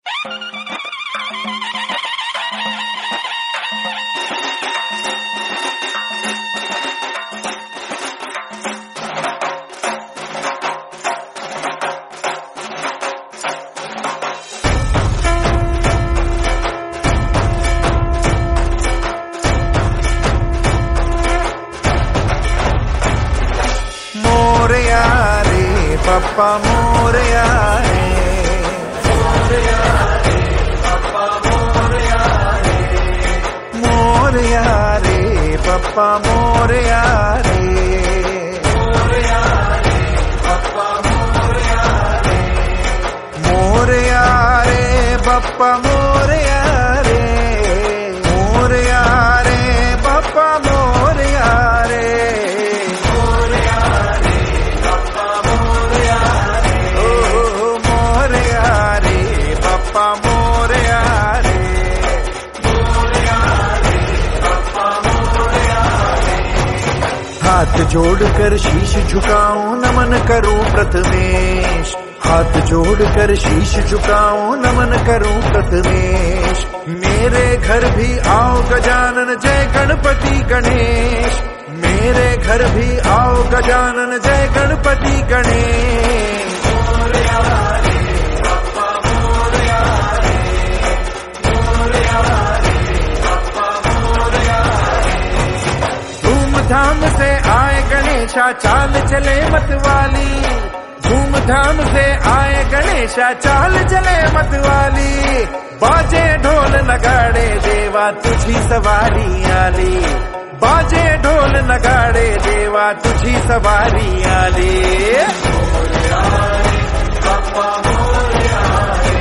पप्पा मोरया रे, मोरया रे पप्पा मोरया रे, मोरया रे पप्पा मोरया रे, मोरया रे पप्पा मोरया रे, मोरया रे पप्पा मोरया रे, मोरया रे पप्पा मोरया रे, पप्पा मोरया रे, मोरया रे पप्पा मोरया रे। हाथ जोड़कर शीश झुकाऊं नमन करूं प्रथमेश, हाथ जोड़कर शीश झुकाऊं नमन करूं प्रथमेश। मेरे घर भी आओ गजानन जय गणपति गणेश, मेरे घर भी आओ गजानन जय गणपति गणेश। मोरया रे पप्पा मोरया रे, मोरया रे पप्पा मोरया रे। धूमधाम से आए गणेशा चाल चले मतवाली, धूमधाम से आए गणेशा चाल चले मतवाली। बाजे ढोल नगाड़े देवा तुझी सवारी आली, बाजे ढोल नगाड़े देवा तुझी सवारी आली। मोरया रे पप्पा मोरया रे,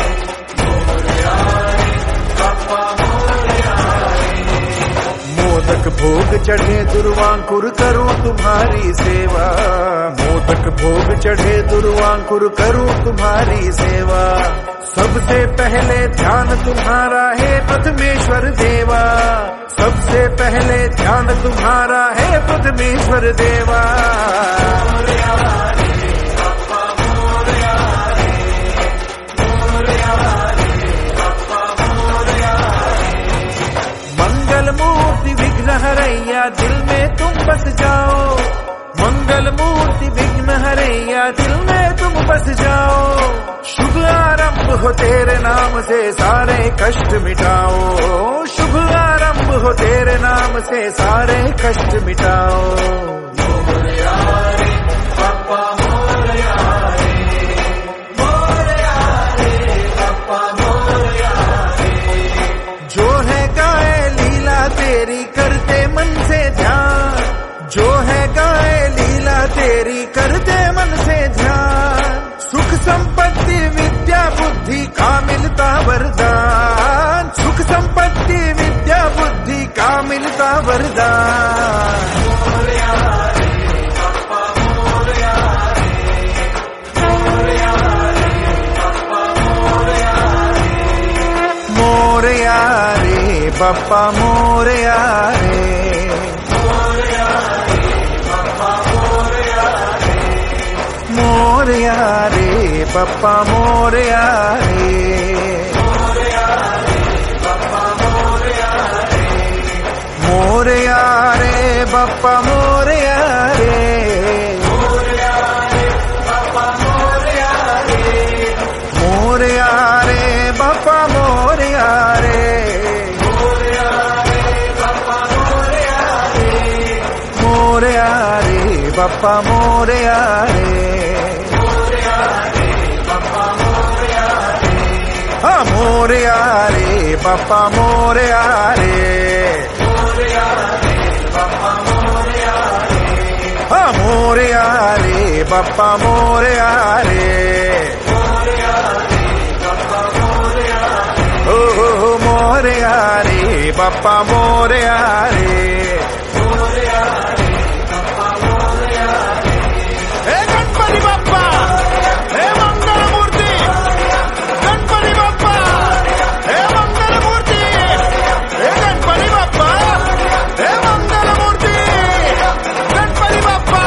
मोरया रे पप्पा मोरया रे। मोदक भोग चढ़े दुर्वांकुर करूं तुम्हारी सेवा, मोदक भोग चढ़े दुर्वांकुर करूं तुम्हारी सेवा। सबसे पहले ध्यान तुम्हारा है प्रथमेश्वर देवा, सबसे पहले ध्यान तुम्हारा है प्रथमेश्वर देवा। मोरया रे पप्पा मोरया रे, मोरया रे पप्पा मोरया रे। मंगल मूर्ति विघ्न हरैया दिल में तुम बस जाओ, मंगल मूर्ति विघ्न हरैया दिल में तुम बस जाओ। शुभ आरंभ हो तेरे नाम से सारे कष्ट मिटाओ, शुभ आरंभ हो तेरे नाम से सारे कष्ट मिटाओ। मोरया रे पप्पा मोरया रे, मोरया रे पप्पा मोरया रे। जो है गाए लीला तेरी करते मन से ध्यान, जो है गाए लीला तेरी करते मन से ध्यान। सुख संपत्ति विद्या बुद्धि का मिलता वरदान, सुख संपत्ति विद्या बुद्धि का मिलता वरदान। मोरया रे पप्पा मोरया रे, मोरया रे पप्पा मोरया रे, मोरया रे पप्पा मोरया रे, मोरया रे पप्पा मोरया रे, मोरया रे पप्पा मोरया रे, मोरया रे पप्पा मोरया रे, मोरया रे पप्पा मोरया रे, मोरया रे पप्पा मोरया रे, मोरया रे पप्पा मोरया रे, मोरया रे पप्पा मोरया रे, मोरया रे पप्पा मोरया रे। हाँ मोरया रे पप्पा मोरया रे, मोरया रे पप्पा मोरया रे। हाँ मोरया रे पप्पा मोरया रे, मोरया रे पप्पा मोरया रे। ओ मोरया रे पप्पा मोरया रे, मोरया रे पप्पा मोरया रे। हे गणपति बाप्पा, हे मंगल मूर्ति, गणपति बाप्पा, हे मंगल मूर्ति, हे गणपति बाप्पा, हे मंगल मूर्ति, गणपति बाप्पा,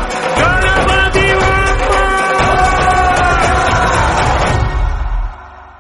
गणपति बाप्पा।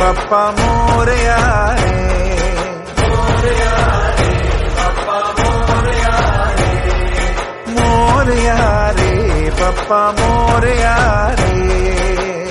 पप्पा मोरया रे, पप्पा मोरया रे, मोरया रे, पप्पा मोरया रे।